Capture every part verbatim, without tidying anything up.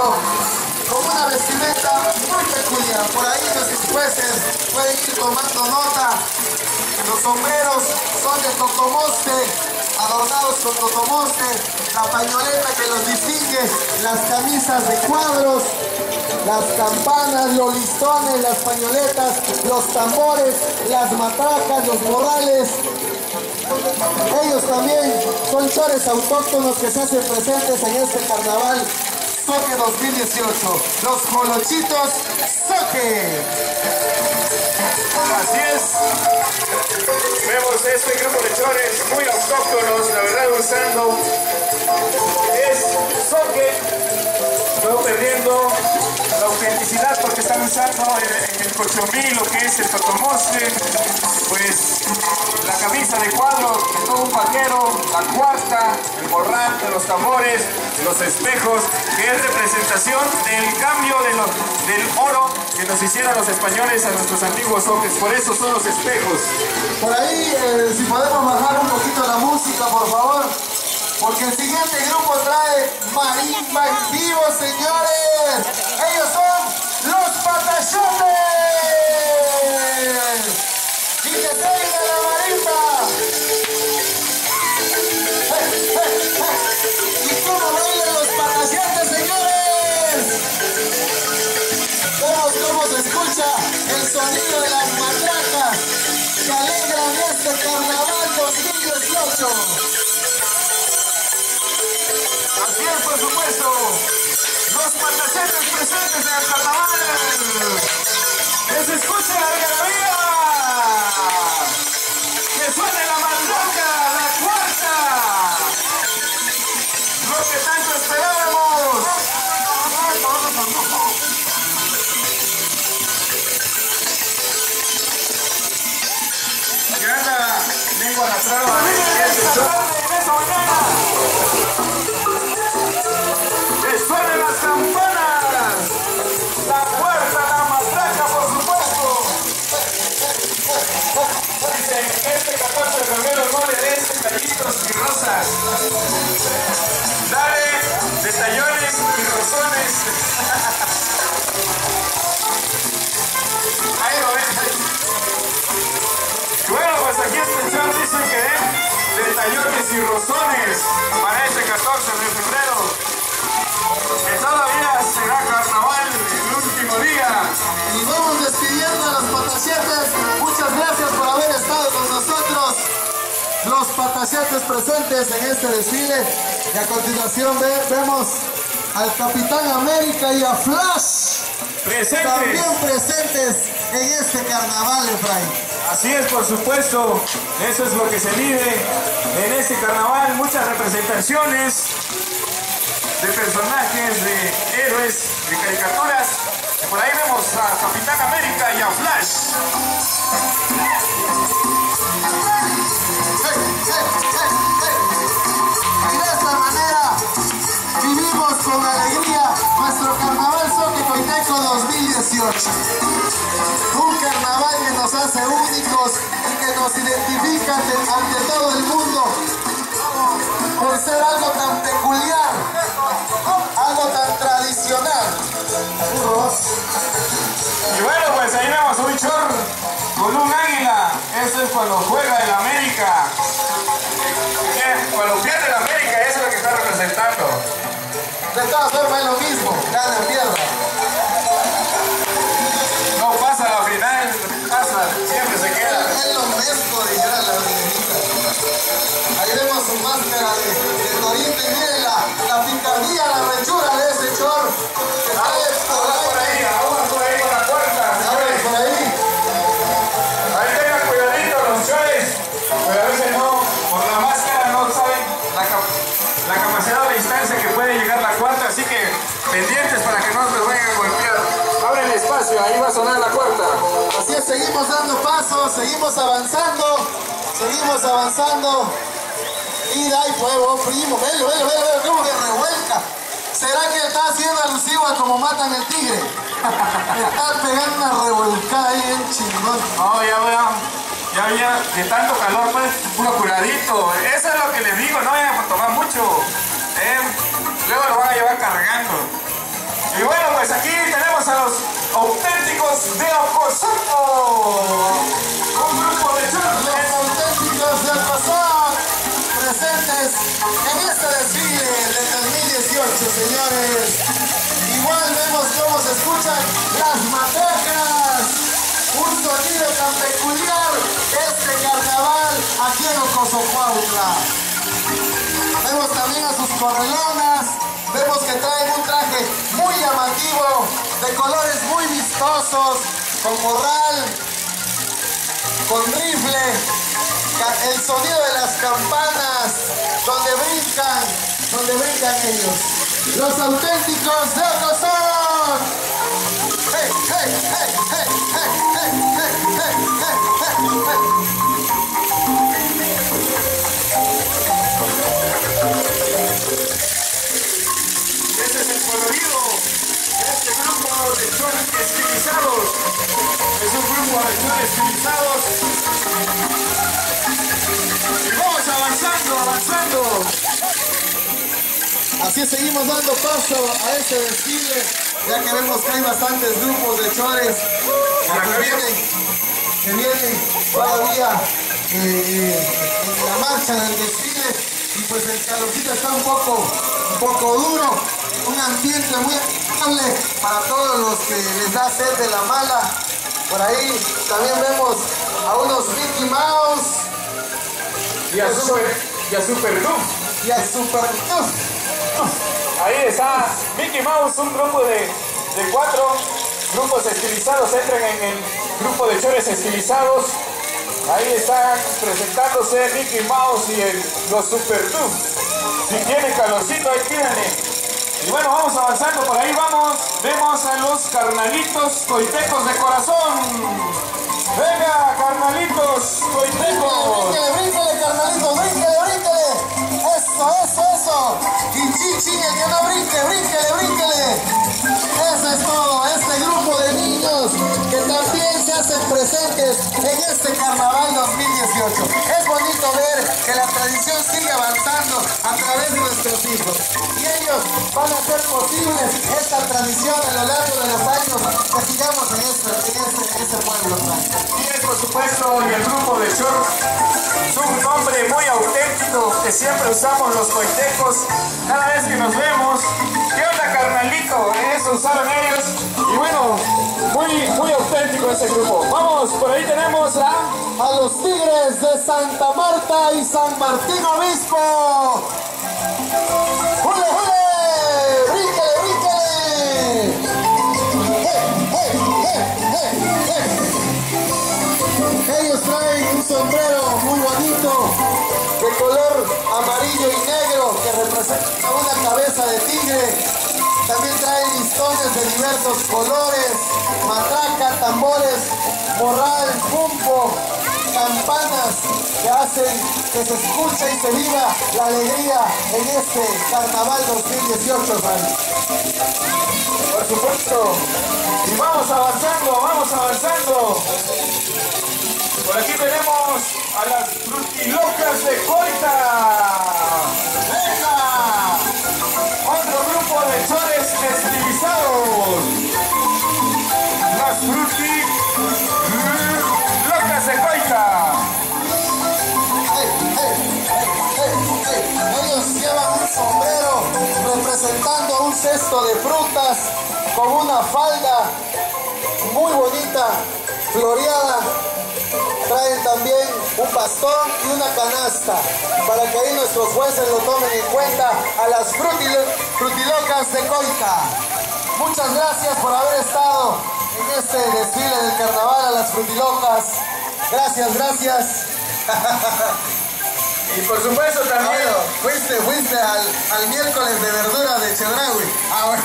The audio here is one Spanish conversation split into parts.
dieciocho, con una vestimenta muy peculiar. Por ahí nuestros jueces pueden ir tomando nota. Los sombreros son de totomoste, adornados con totomoste, la pañoleta que los distingue, las camisas de cuadros, las campanas, los listones, las pañoletas, los tambores, las matracas, los morrales. Ellos también son chores autóctonos que se hacen presentes en este carnaval Zoque dos mil dieciocho. Los Molochitos Zoque. Así es. Vemos este grupo de chores muy autóctonos, la verdad, usando es zoque, no perdiendo la autenticidad porque están usando en, en el cochomí lo que es el totomoste, pues la camisa de cuadro de todo un vaquero, la cuarta, el borrante, los tambores, los espejos, que es representación del cambio de los, del oro que nos hicieron los españoles a nuestros antiguos zoques. Por eso son los espejos. Por ahí, eh, si podemos bajar un poquito la música, por favor, porque el siguiente grupo trae marimba en vivo, señores. Ellos son los Patachotes. Y que se oiga la marimba. ¡Eh, eh, eh! ¿Y cómo bailan los Patachotes, señores? Vemos cómo se escucha el sonido de las matracas que alegran este carnaval dos mil dieciocho. Así es, por supuesto, los Patachotes presentes en el carnaval. Que se escuche la algarabía, que suene la matraca, la cuarta, lo que tanto esperábamos. Que anda lengua a la traba, en esa mañana. ¡Que suenen las campanas! ¡La puerta, la matraca, por supuesto! Dicen, este catorce de febrero no le des detallitos y rosas. Dale detallones y rosones. Ahí lo ven. Bueno, pues aquí especial dicen que den detallones y rosones para este catorce de febrero. Que todavía será carnaval el último día. Y vamos despidiendo a los Patachotes. Muchas gracias por haber estado con nosotros. Los Patachotes presentes en este desfile. Y a continuación ve, vemos al Capitán América y a Flash. Presentes. También presentes en este carnaval, Efraín. Así es, por supuesto. Eso es lo que se vive en este carnaval. Muchas representaciones de personajes, de héroes, de caricaturas. Por ahí vemos a Capitán América y a Flash. Y de esta manera vivimos con alegría nuestro Carnaval Zoque Coiteco dos mil dieciocho. Un carnaval que nos hace únicos y que nos identifica ante, ante todo el mundo por ser algo tan peculiar, algo tan tradicional. Y bueno, pues ahí vemos un chor con un águila. Eso es cuando juega el América. ¿Qué? Cuando pierde el América, eso es lo que está representando. De todas formas es lo mismo, gana o pierda. No pasa la final, pasa, siempre se queda. Es lo mismo, dijera la viejita. Ahí vemos su máscara de, de torito y miren la, la picardía, la rechura de ese chor. Que Ahora por ahí, ahora por ahí con la puerta. Ahora por ahí. Ahí tengan cuidadito los chores, pero a veces no, por la máscara no saben la, cap la capacidad de distancia que puede llegar la cuarta, así que pendientes para que no nos vayan a golpear. Abren el espacio, ahí va a sonar la cuarta. Así es, seguimos dando pasos, seguimos avanzando, seguimos avanzando. Y de ahí fuego, primo, velo, velo, velo, velo, cómo que revuelca. ¿Será que está haciendo alusivo a como matan el tigre? Está pegando una revolcada ahí bien chingón. Oh, ya veo, ya había de tanto calor, pues, puro curadito. Eso es lo que les digo, no vayan a tomar mucho. Eh, luego lo van a llevar cargando. Y bueno, pues aquí tenemos a los auténticos de Ocosoco. Un grupo de chores. Los auténticos de Ocosoco presentes en este desfile de dos mil dieciocho, señores. Igual vemos cómo se escuchan las matracas. Un sonido tan peculiar este carnaval aquí en Ocosocuautla. Vemos también a sus correlonas. Vemos que traen un traje muy llamativo, de colores muy vistosos, con morral, con rifle, el sonido de las campanas, donde brincan, donde brincan ellos. Los auténticos de Ocosoco. ¡Hey, hey, hey, hey, hey, hey, hey, hey, hey, hey, hey! Ese es el colorido de este grupo de chores estilizados. Es un grupo de chores estilizados. Y vamos avanzando, avanzando. Así seguimos dando paso a este desfile, ya que vemos que hay bastantes grupos de chores que vienen, que vienen todavía eh, en la marcha del desfile, y pues el calorcito está un poco, un poco duro, un ambiente muy agradable para todos los que les da sed de la mala. Por ahí también vemos a unos Mickey Mouse Y a Super, y a Super Duff. y a Super Duff. Ahí está Mickey Mouse, un grupo de, de cuatro grupos estilizados. Entran en el grupo de chores estilizados. Ahí están presentándose Mickey Mouse y el, los Super Duff. Si tienen calorcito, ahí pídanle. Y bueno, vamos avanzando, por ahí vamos. Vemos a los carnalitos coitecos de corazón. Venga, carnalitos coitecos. Bríncale, bríncale, carnalito, bríncale, bríncale. Eso, eso, eso. Y chichi, el que no brinque, bríncale, bríncale. Eso es todo. Este grupo de niños que también se hacen presentes en este carnaval dos mil dieciocho. Es bonito ver que la tradición sigue avanzando a través de nuestros hijos. Y ellos van a hacer posible esta tradición a lo largo de los años que sigamos en este, en este, en este pueblo. Y es, por supuesto, y el grupo de chor es un nombre muy auténtico que siempre usamos los coitecos cada vez que nos vemos. ¿Qué onda, carnalito? Eso usaron ellos. Y bueno, muy, muy auténtico ese grupo. Vamos, por ahí tenemos a... A los Tigres de Santa Marta y San Martín Obispo. ¡Jule, jule! ¡Bríncale, bríncale! ¡Eh, eh, eh, eh, eh! Ellos traen un sombrero muy bonito de color amarillo y negro que representa una cabeza de tigre. También traen listones de diversos colores, matraca, tambores, morral, pumpo, campanas que hacen que se escuche y se viva la alegría en este carnaval dos mil dieciocho, Frank. Por supuesto. Y vamos avanzando, vamos avanzando. Por aquí tenemos a las frutilocas de Coita. ¡Venga! Otro grupo de chores estilizados. Las frutilocas de Coita. Hey, hey, hey, hey, hey. Ellos llevan un sombrero representando un cesto de frutas con una falda muy bonita, floreada. Traen también un bastón y una canasta para que ahí nuestros jueces lo tomen en cuenta a las frutilo frutilocas de Coita. Muchas gracias por haber estado en este desfile del carnaval a las frutilocas. Gracias, gracias. Y por supuesto también... Ah, bueno, fuiste, fuiste al, al miércoles de verdura de Chedraui. Ah, bueno.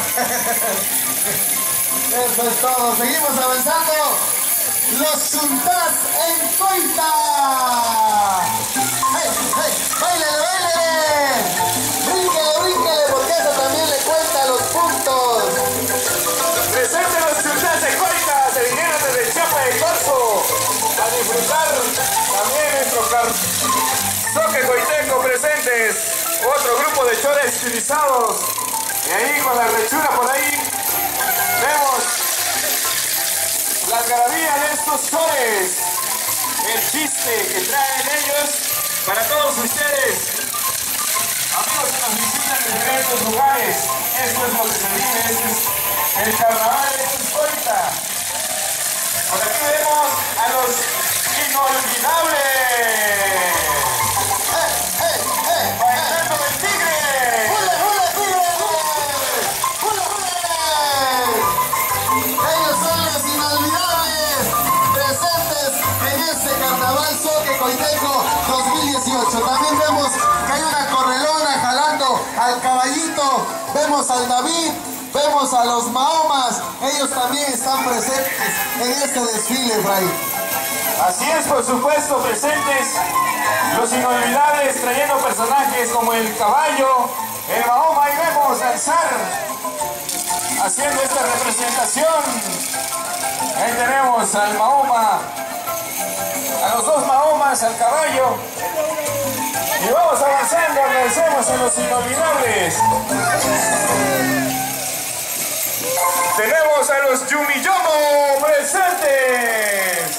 Eso es todo. Seguimos avanzando. Los Chuntas en Coita. ¡Hey, hey! ¡Báilale, báilale! ¡Bríncale, bríncale! Porque eso también le cuenta los puntos. Presente los Chuntas de Coita. Se vinieron desde Chiapa de Corzo a disfrutar también nuestro carsoque coiteco presentes. Otro grupo de chores estilizados. Y ahí con la rechura por ahí. la algarabía de estos chores, el chiste que traen ellos para todos ustedes. Amigos que nos visitan en diferentes lugares, esto es lo que se vive, este es el carnaval de Chiscolta. Por aquí vemos a los inolvidables. ¡Eh, eh, eh! ¡Bailando el tigre! ¡Hule, hule, tigre! ¡Hule, hule! Ellos son los inolvidables presentes en este Carnaval Zoque Coiteco dos mil dieciocho. También vemos que hay una correlona jalando al caballito. Vemos al David. Vemos a los Mahomas, ellos también están presentes en este desfile, Fray. Así es, por supuesto, presentes los inolvidables trayendo personajes como el caballo, el Mahoma, y vemos al zar haciendo esta representación. Ahí tenemos al Mahoma, a los dos Mahomas, al caballo, y vamos avanzando, agradecemos a los inolvidables. Tenemos a los Yumiyomo presentes.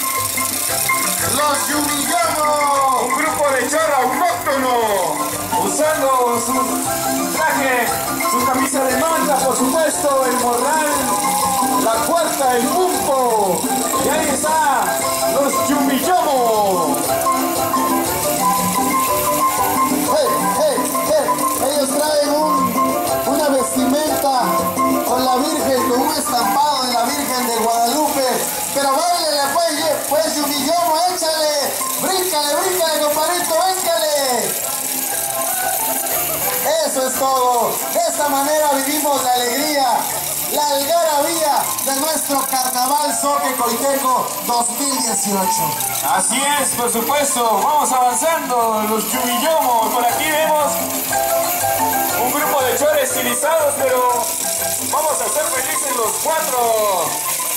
Los Yumiyomo, un grupo de chorro autóctono, usando su traje, su camisa de manta, por supuesto, el morral, la cuarta, el pumpo. Y ahí está, los Yumiyomo. hey, hey, hey. Ellos traen un, una vestimenta con la Virgen, con un estampado de la Virgen de Guadalupe. Pero báilele pues, pues Yumiyomo, échale, bríncale, bríncale, compadrito, véncale. Eso es todo. De esta manera vivimos la alegría, la algarabía de nuestro Carnaval Zoque Coiteco dos mil dieciocho. Así es, por supuesto, vamos avanzando, los Yumiyomo. Por aquí vemos un grupo de chores estilizados, pero vamos a ser felices los cuatro.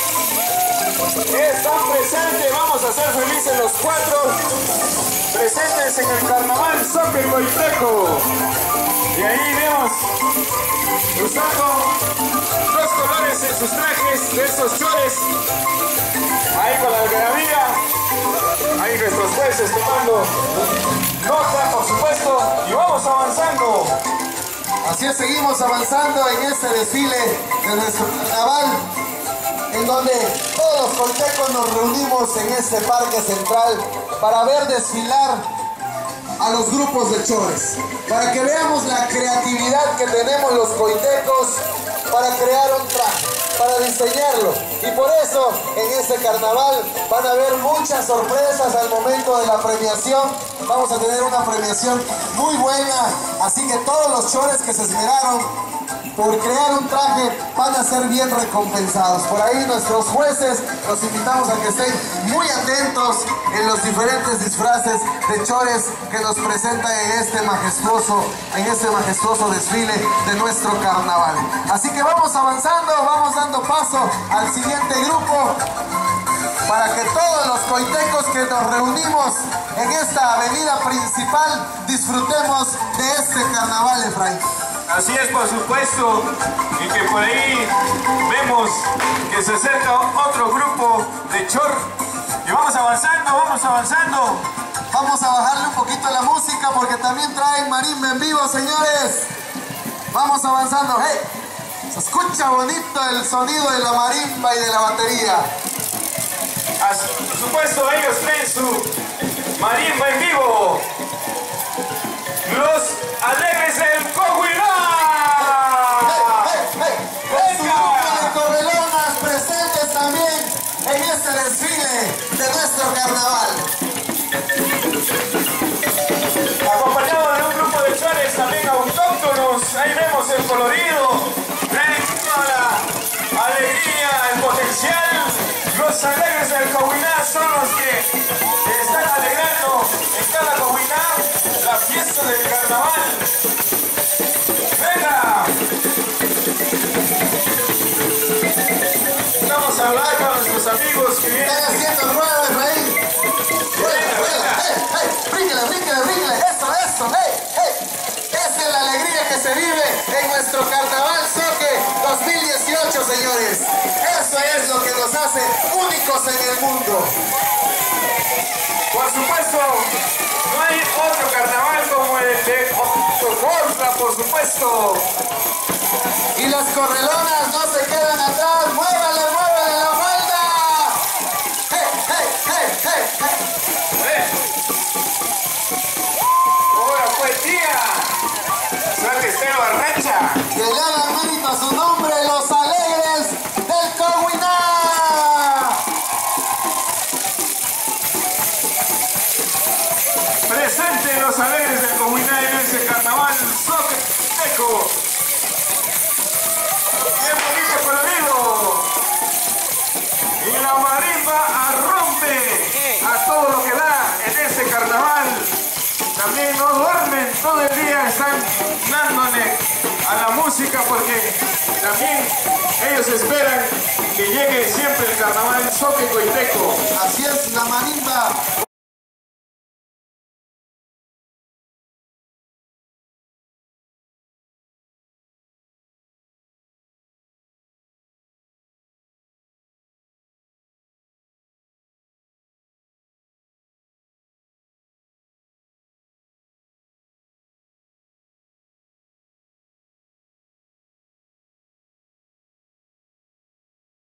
Están presentes, vamos a ser felices los cuatro. Presentes en el Carnaval Zoque Coiteco. Y ahí vemos usando dos colores en sus trajes de estos chores. Ahí con la algarabía. Ahí nuestros jueces tomando nota, por supuesto. Y vamos avanzando. Así es, seguimos avanzando en este desfile de nuestro carnaval, en donde todos los coitecos nos reunimos en este parque central para ver desfilar a los grupos de chores, para que veamos la creatividad que tenemos los coitecos para crear un traje, para diseñarlo. Y por eso en este carnaval van a haber muchas sorpresas al momento de la premiación. Vamos a tener una premiación muy buena, así que todos los chores que se esmeraron por crear un traje van a ser bien recompensados. Por ahí nuestros jueces los invitamos a que estén muy atentos en los diferentes disfraces de chores que nos presentan en este majestuoso, en este majestuoso desfile de nuestro carnaval. Así que vamos avanzando, vamos dando paso al siguiente grupo para que todos los coitecos que nos reunimos en esta avenida principal disfrutemos de este carnaval, Efraín. Así es, por supuesto, y que por ahí vemos que se acerca otro grupo de chor. Y vamos avanzando, vamos avanzando. Vamos a bajarle un poquito la música porque también traen marimba en vivo, señores. Vamos avanzando. ¡Hey! Se escucha bonito el sonido de la marimba y de la batería. Así, por supuesto, ellos traen su marimba en vivo. Los alegres del Coahuila. ¡Hey, hey, hey! Es un grupo de correlonas presentes también en este desfile de nuestro carnaval. Acompañado de un grupo de chores también autóctonos. Ahí vemos el colorido, traen toda la alegría, el potencial. Los alegres del Coahuila son los que están alegrando en cada Coahuila la fiesta del carnaval. ¡Venga! Vamos a hablar con nuestros amigos que vienen. Están haciendo ruedas, Efraín. Rueda, rueda. ¡Hey, hey! ¡Bríngale, bríngale, bríngale! ¡Eso, eso! ¡Hey, hey! Esa es la alegría que se vive en nuestro Carnaval Zoque dos mil dieciocho, señores. Eso es. es lo que nos hace únicos en el mundo. Por supuesto, no hay otro carnaval como el de Ocotlán, por supuesto. Y las correlonas no se quedan atrás. ¡Muévale, muévale la falda! ¡Hey, hey, hey, hey, hey! ¡Eh! ¡Ahora fue tía! ¡Suerte Estero Arracha! Que le hagan mérito a su nombre, los alegres del Coahuila. Presente los alegres del Coahuila en ese carnaval Zoqueteco. ¡Bien bonito colorido! Y la marimba arrompe a todo lo que da en este carnaval. También no duermen todo el día, están dándole a la música porque también ellos esperan que llegue siempre el carnaval Zoqueteco. Así es, la marimba.